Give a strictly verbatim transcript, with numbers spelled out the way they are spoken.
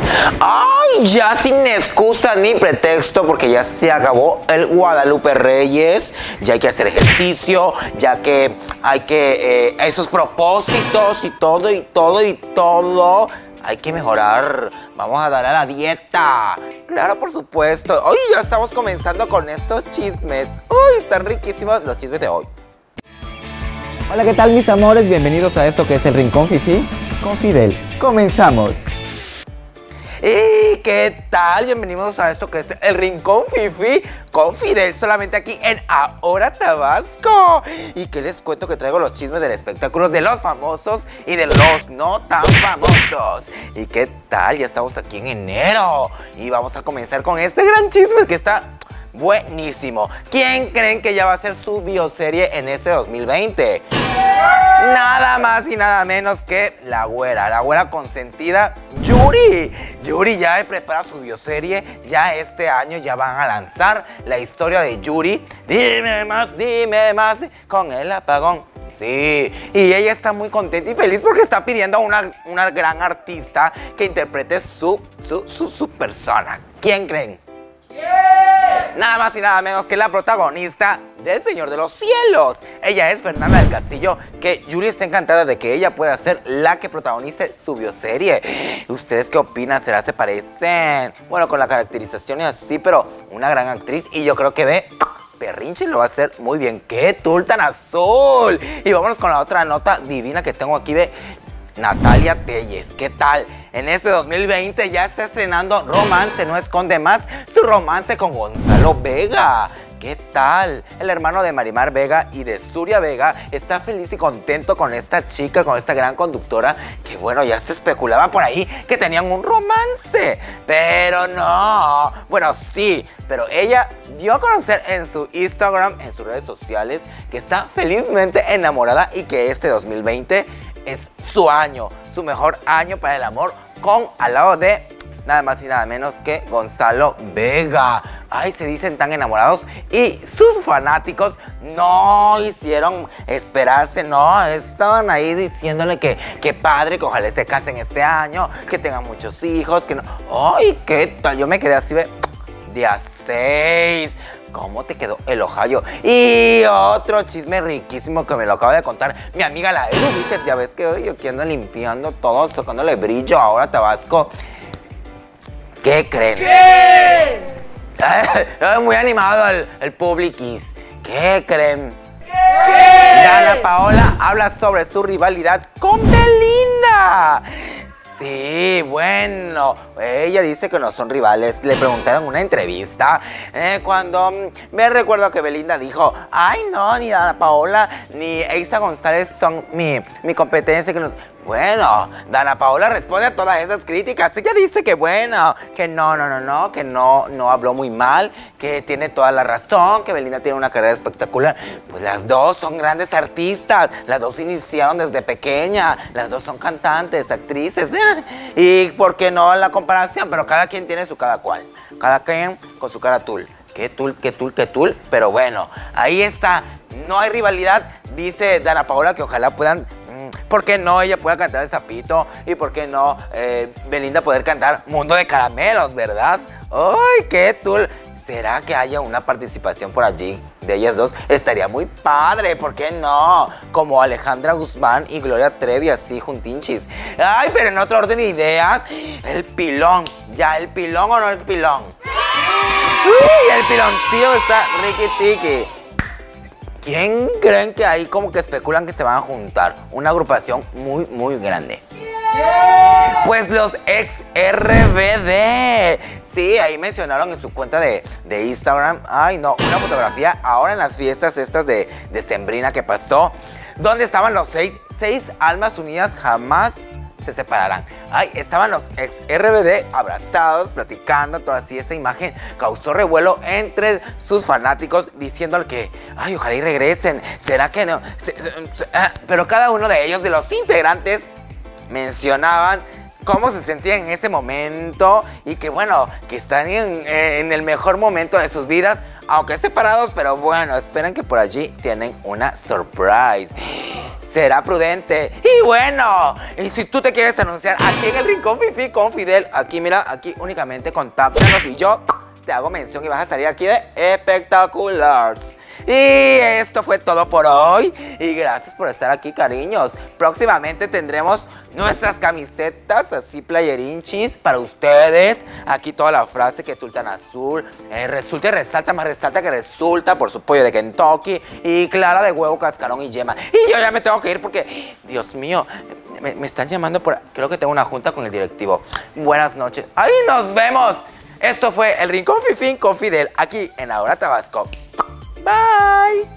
Ay, ya sin excusa ni pretexto, porque ya se acabó el Guadalupe Reyes. Ya hay que hacer ejercicio, ya que hay que eh, esos propósitos y todo y todo y todo. Hay que mejorar, vamos a dar a la dieta. Claro, por supuesto. Hoy ya estamos comenzando con estos chismes. Uy, están riquísimos los chismes de hoy. Hola, ¿qué tal, mis amores? Bienvenidos a esto que es el Rincón Fifi con Fidel. Comenzamos. ¿Y qué tal? Bienvenidos a esto que es el Rincón Fifi con Fidel, solamente aquí en Ahora Tabasco. Y que les cuento que traigo los chismes del espectáculo de los famosos y de los no tan famosos. ¿Y qué tal? Ya estamos aquí en enero y vamos a comenzar con este gran chisme que está buenísimo. ¿Quién creen que ya va a ser su bioserie en este dos mil veinte? Nada más y nada menos que la güera, la güera consentida, Yuri. Yuri ya prepara su bioserie, ya este año ya van a lanzar la historia de Yuri. Dime más, dime más, con el apagón. Sí, y ella está muy contenta y feliz porque está pidiendo a una, una gran artista que interprete su, su, su, su persona. ¿Quién creen? Yeah. Nada más y nada menos que la protagonista del Señor de los Cielos. Ella es Fernanda del Castillo, que Yuri está encantada de que ella pueda ser la que protagonice su bioserie. ¿Ustedes qué opinan? ¿Será se parecen? Bueno, con la caracterización y así, pero una gran actriz y yo creo que ve perrinche lo va a hacer muy bien. ¡Qué tul tan azul! Y vámonos con la otra nota divina que tengo aquí de Natalia Telles. ¿Qué tal? En este dos mil veinte ya está estrenando Romance No Esconde Más, su romance con Gonzalo Vega. ¿Qué tal? El hermano de Marimar Vega y de Zuria Vega está feliz y contento con esta chica, con esta gran conductora, que bueno, ya se especulaba por ahí que tenían un romance, pero no. Bueno, sí, pero ella dio a conocer en su Instagram, en sus redes sociales, que está felizmente enamorada y que este dos mil veinte es su año, su mejor año para el amor, con al lado de nada más y nada menos que Gonzalo Vega. Ay, se dicen tan enamorados y sus fanáticos no hicieron esperarse, no, estaban ahí diciéndole que, que padre, que ojalá se casen este año, que tengan muchos hijos, que no. Ay, qué tal, yo me quedé así de, de a seis. ¿Cómo te quedó el ojallo? Y otro chisme riquísimo que me lo acaba de contar mi amiga la Edu Víquez. Ya ves que hoy aquí ando limpiando todo, sacándole brillo ahora a Tabasco. ¿Qué creen? ¿Qué? Muy animado el, el publiquis. ¿Qué creen? ¿Qué? Dana Paola habla sobre su rivalidad con Belinda. Sí, bueno, ella dice que no son rivales. Le preguntaron en una entrevista eh, cuando me recuerdo que Belinda dijo: ay no, ni Dana Paola ni Eiza González son mi, mi competencia. Que nos... Bueno, Dana Paola responde a todas esas críticas. Ella dice que bueno, que no, no, no, no, que no, no habló muy mal, que tiene toda la razón, que Belinda tiene una carrera espectacular. Pues las dos son grandes artistas, las dos iniciaron desde pequeña, las dos son cantantes, actrices. Y por qué no la comparación, pero cada quien tiene su cada cual, cada quien con su cara tul. Qué tul, qué tul, qué tul, pero bueno, ahí está, no hay rivalidad. Dice Dana Paola que ojalá puedan, ¿por qué no ella pueda cantar El Sapito? ¿Y por qué no eh, Belinda poder cantar Mundo de Caramelos, verdad? ¡Ay, qué tul! ¿Será que haya una participación por allí de ellas dos? Estaría muy padre, ¿por qué no? Como Alejandra Guzmán y Gloria Trevi, así juntinchis. Ay, pero en otro orden de ideas, el pilón. ¿Ya el pilón o no el pilón? ¡Uy, el piloncillo está riqui-tiqui! ¿Quién creen que ahí como que especulan que se van a juntar? Una agrupación muy, muy grande. ¿Qué? Pues los ex R B D. Sí, ahí mencionaron en su cuenta de, de Instagram. Ay, no, una fotografía ahora en las fiestas estas de, de Sembrina que pasó, donde estaban los seis, seis almas unidas jamás se separarán. Ay, estaban los ex R B D abrazados, platicando, toda así. Esta imagen causó revuelo entre sus fanáticos, diciéndole que, ay, ojalá y regresen. ¿Será que no? Se, se, se, ah, pero cada uno de ellos, de los integrantes, mencionaban cómo se sentían en ese momento y que, bueno, que están en, en el mejor momento de sus vidas, aunque separados, pero bueno, esperan que por allí tienen una surprise. será prudente. Y bueno, y si tú te quieres anunciar aquí en el Rincón Fifi con Fidel, aquí mira, aquí únicamente contáctanos y yo te hago mención y vas a salir aquí de espectaculares. Y esto fue todo por hoy. Y gracias por estar aquí, cariños. Próximamente tendremos nuestras camisetas así playerinchis para ustedes. Aquí toda la frase que tultan azul. Eh, resulta y resalta, más resalta que resulta. Por su pollo de Kentucky. Y clara de huevo, cascarón y yema. Y yo ya me tengo que ir porque, Dios mío, me, me están llamando por... Creo que tengo una junta con el directivo. Buenas noches. ¡Ahí nos vemos! Esto fue el Rincón Fifín con Fidel aquí en Ahora Tabasco. Bye.